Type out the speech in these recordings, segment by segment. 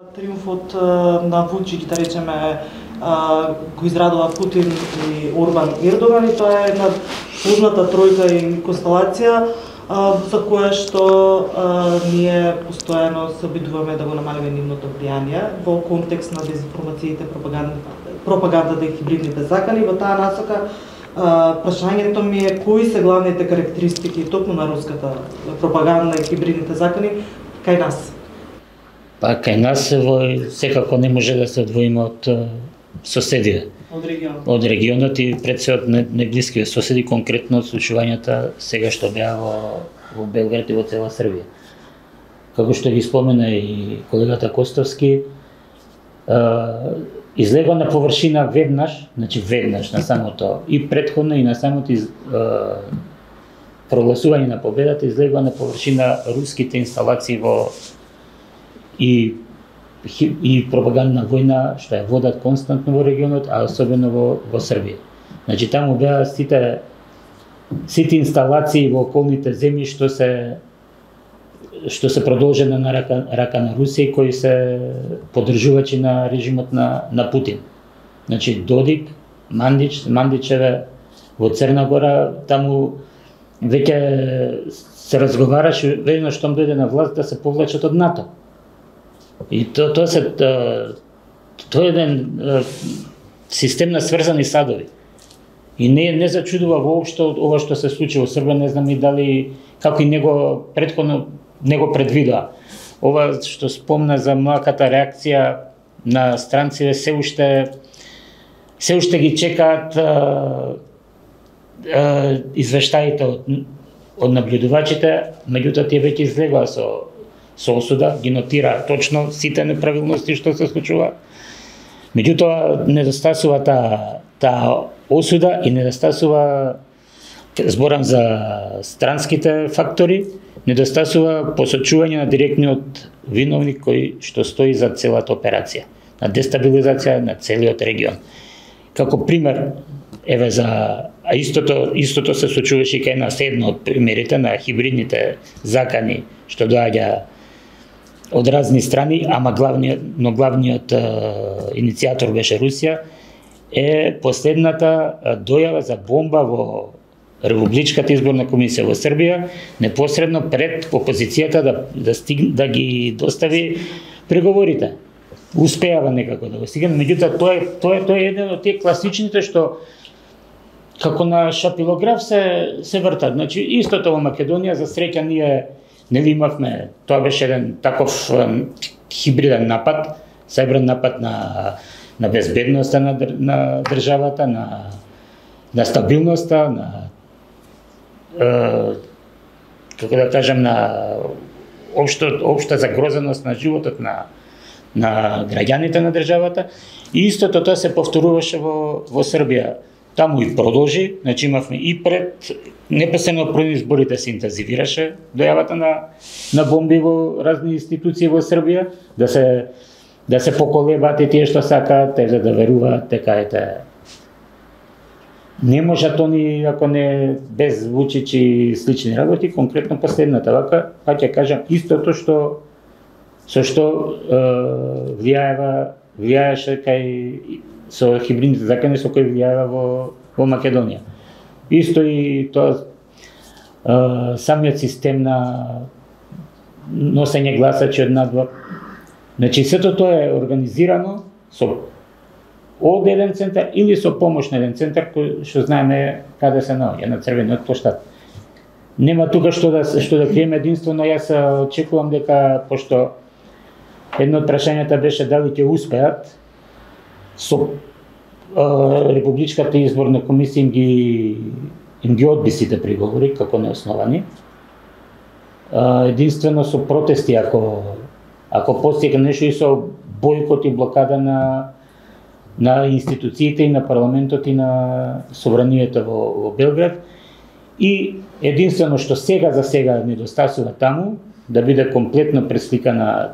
Триумфот на Вучич, да речеме, го израдува Путин и Орбан Ердоган, и тоа е една позната тројка и констелација за која што ние постојано се обидуваме да го намалиме нивното влијание во контекст на дезинформациите, пропагандата и хибридните закани. Во таа насока прашањето ми е кои се главните карактеристики токму на руската пропаганда и хибридните закани кај нас? Па кај нас секако не може да се одвоиме од соседите. Од регионот и пред се од најблиските соседи, конкретно од случувањата сега што беа во Белград и во цела Србија. Како што ги спомена и колегата Костовски, излега на површина веднаш на самото и претходно и на самото прогласување на победата, излега на површина руските инсталации и пропагандна војна што ја водат константно во регионот, а особено во Србија. Значи таму беа сите инсталации во околните земји што се продолжена на рака на Русија, кои се поддржувачи на режимот на Путин. Значи Додик, Мандичеве во Црна Гора, таму веќе се разговараше веднаш штом дојде на власт да се повлечат од НАТО. И тоа е еден систем на сврзани садови. И не зачудува воопшто ова што се случи во Србија, не знам и дали како и него претходно него предвидоа. Ова што спомна за млаката реакција на странците се уште ги чекаат извештаите од наблюдувачите, меѓутоа тие веќе излегоа со осуда, ги нотира точно сите неправилности што се случува. Меѓутоа недостасува таа осуда и недостасува, зборам за странските фактори, недостасува посочување на директниот виновник кој што стои за целата операција, на дестабилизација на целиот регион. Како пример, еве истото се случуваше кај нас, едно од примерите на хибридните закани што доаѓа од разни страни, ама главниот иницијатор беше Русија, е последната дојава за бомба во Републичката изборна комисија во Србија, непосредно пред опозицијата да ги достави преговорите. Успеава некако да го стигне, меѓутоа тоа е еден од тие класичните што како на шапилограф се вртат. Значи истото во Македонија, за среќа ние нели имавме, тоа беше еден таков хибриден напад, сајбрен напад на безбедноста на државата, на стабилноста, како да кажам, на општа загрозеност на животот на граѓаните на државата. И истото тоа се повторуваше во Србија. Таму и продолжи, значи имавме и непосредно пред изборите се интензивираше дојавата на бомби во разни институции во Србија, да се поколебаат и тие што сакаат, да веруваат дека не можат они, ако не без Вучич и слични работи, конкретно последната вака, па ќе кажам истото што влијаеше со хибридните закани со кои влијаева во Македонија. Исто и тоа самиот систем на носење гласачи од надвор. Значи сето тоа е организирано од еден центар или со помош на еден центар кој што знаеме каде се наоѓа, на Црвениот плоштад. Нема тука што да криеме единствено, јас очекувам дека, пошто едно од прашањата беше дали ќе успеат со Републичката изборна комисија им ги одби сите приговори како неосновани. Единствено со протести, ако постигне нешто, и со бойкот и блокада на институциите и на парламентот и на собранието во Белград. И единствено што за сега недостасува таму, да биде комплетно пресликана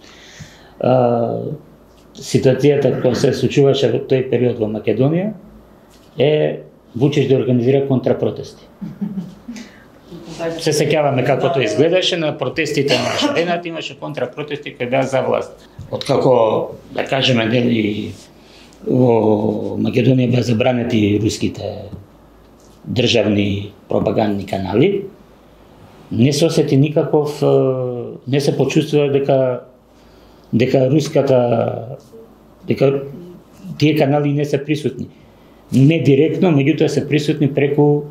ситуацијата која се случуваше во тој период во Македонија, е Вучич да организира контрапротести. се сеќаваме како тоа изгледаше на протестите на Шаренат, имаше контрапротести кои беа за власт. Откако, да кажеме, нели во Македонија беа забранети руските државни пропагандни канали, не се осети никаков, не се почувствува дека тие канали не се присутни. Не директно, меѓутоа се присутни преку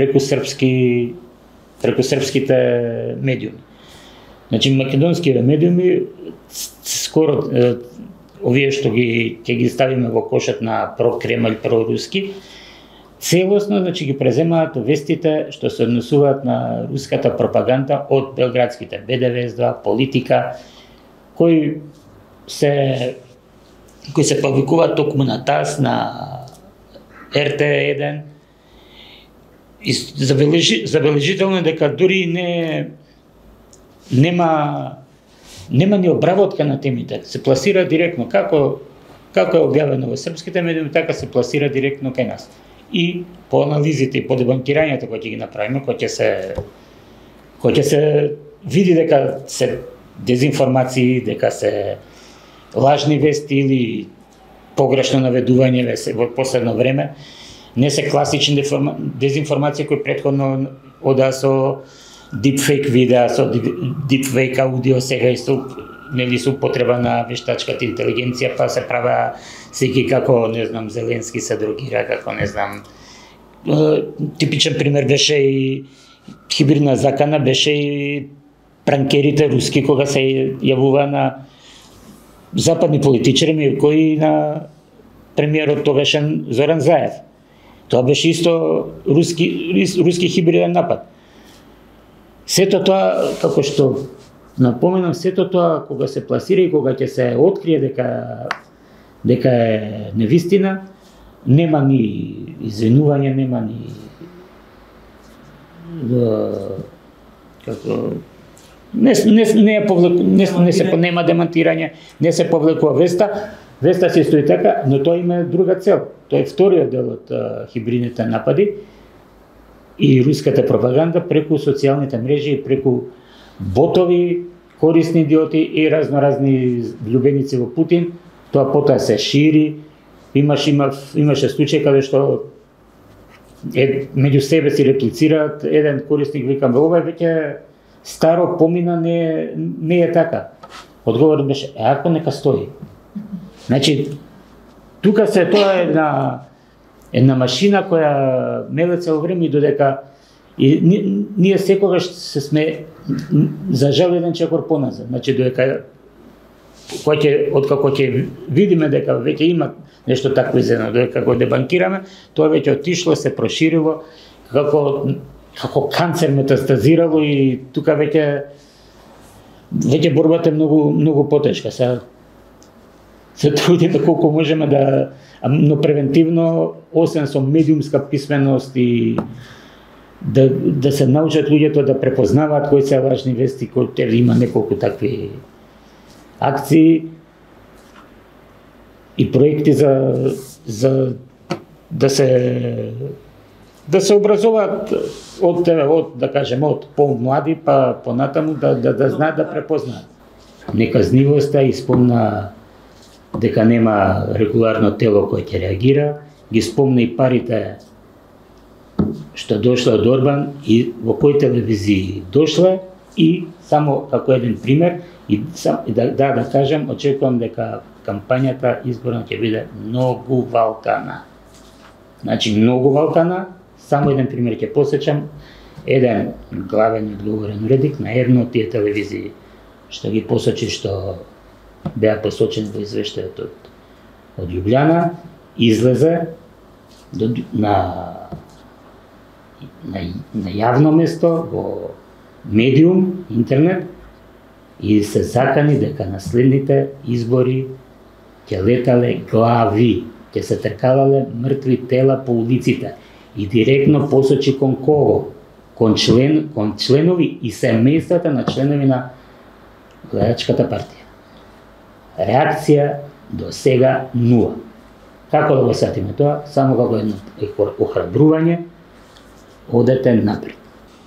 српските медиуми. Значи македонските медиуми скоро овие што ќе ги ставиме во кошот на про-Кремљ, про-руски, целосно значи ги преземаат вестите што се однесуваат на руската пропаганда од белградските БДВ2, Политика, кои се публикуваат токму на ТАСС, на РТ1. И забележително е дека дури нема ни обработка на темите. Се пласира директно како е објавено во српските медиуми, така се пласира директно кај нас. И по анализите и по дебанкирањето кои ќе ги направиме, кој ќе се види дека се дезинформации, дека се лажни вести или погрешно наведување во последно време, не се класични дезинформации кои претходно одаа со дипфейк видеа, со дипфейк аудио, сега исто нели со употреба на вештачката интелигенција, па се правеа секи како, не знам, Зеленски се дрогира, како не знам. Типичен пример беше и хибридна закана, беше и пранкерите руски кога се јавува на западни политичари, кои на премиерот тогашен Зоран Заев. Тоа беше исто руски хибриден напад. Сето тоа, како што напоменам, сето тоа кога се пласира и кога ќе се открие дека е невистина, нема ни извинување, нема ни нема демантирање, не се повлекува веста се стои така, но тоа има друга цел. Тоа е вториот дел од хибридните напади и руската пропаганда преку социјалните мрежи и преку ботови, корисни идиоти и разноразни влюбеници во Путин. Тоа потоа се шири. Имаше случај каде што меѓу себе си реплицираат, еден корисник викам, ова е веќе старо, помина, не е така. Одговорот беше, ако нека стои. Значи, тука тоа е една машина која меле цело време и додека ние секогаш се сме за жал еден чекор поназад. Значи, додека откако ќе видиме дека веќе има нешто такво изедно, додека го дебанкираме, тоа веќе отишло, се проширило, како канцер метастазирало и тука веќе борбата е многу потешка. Се трудиме колку можеме но превентивно, освен со медиумска писменост и да се научат луѓето да препознаваат кои се важни вести, кои има неколку такви акции и проекти за да се образуваат од да кажеме од помлади па понатаму да знаат да препознаат. Неказнивоста испомна дека нема регуларно тело кој ќе реагира, ги спомна и парите што дошла од Орбан и во кои телевизии дошла и само како еден пример и да кажем, очекувам дека кампањата изборна ќе биде многу валкана. Значи многу валкана, само еден пример ќе посечам, еден главен одговорен уредник на една од тие телевизии што ги посочи што беа посочени во извештајот од Љубљана, излезе на јавно место во медиум, интернет и се закани дека на следните избори ќе летале глави, ќе се тркалале мртви тела по улиците и директно посочи кон кого? Кон членови и семејствата на членови на гледачката партија. Реакција до сега нула. Како да го сетиме тоа? Само како едно охрабрување, одете напред.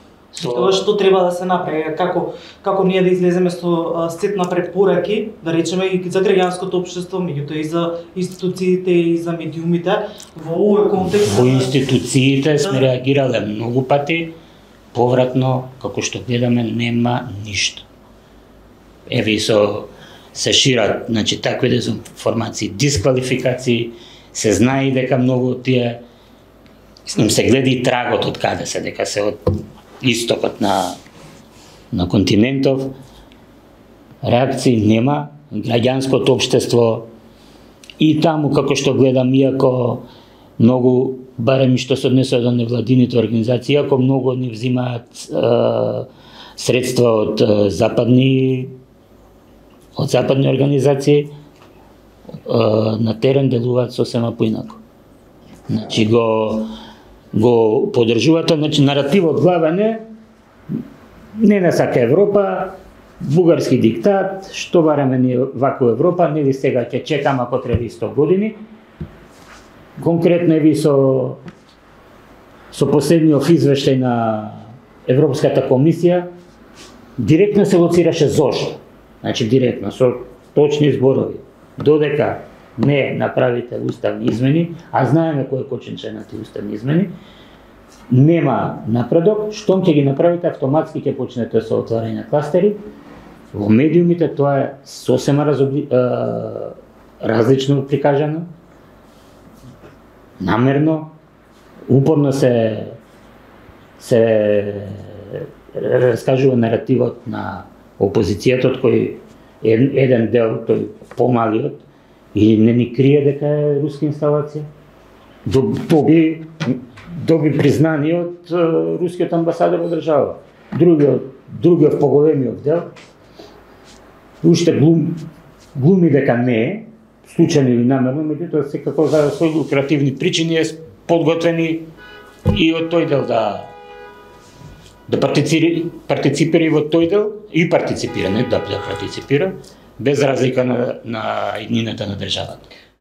Тоа што треба да се направи, како ние да излеземе со сет на препораки, да речеме и за граѓанското општество, меѓутоа и за институциите и за медиумите во овој контекст. Во институциите сме реагирале многу пати, повратно, како што гледаме, нема ништо. Еве и се шират, значи, такви дезинформации, дисквалификации, се знае дека многу од тие им се гледа и трагот од каде се, дека се од истокот на континентов. Реакции нема, граѓанското општество и таму, како што гледам, иако многу, барем и што се однесува до невладините организации, иако многу од нив взимаат средства од западни организации, на терен делуваат сосема поинако. Значи го поддржуваат, значи наративот главен е не насака Европа, бугарски диктат, што бараме ние вако Европа, нели сега ќе чекам ако треба 100 години. Конкретно еви со последниот извештај на Европската комисија директно се лоцираше зошто. Значи директно со точни зборови. Додека не направите уставни измени, а знаеме кој е коченче на тие уставни измени, нема напредок. Штом ќе ги направите, автоматски ќе почнете со отварање на кластери. Во медиумите тоа е сосема различно прикажано, намерно, упорно се раскажува наративот на опозицијата, кој еден дел, тој помалиот, и не ни крие дека е руска инсталација. Доби признание од рускиот амбасадор во држава. Другиот поголемиот дел, уште глуми дека не е, случајно или намерно, меѓутоа секако за своји лукративни причини е подготвени и од тој дел да партиципира и во тој дел, и партиципира, не да партиципира, без разлика на иднината на државата.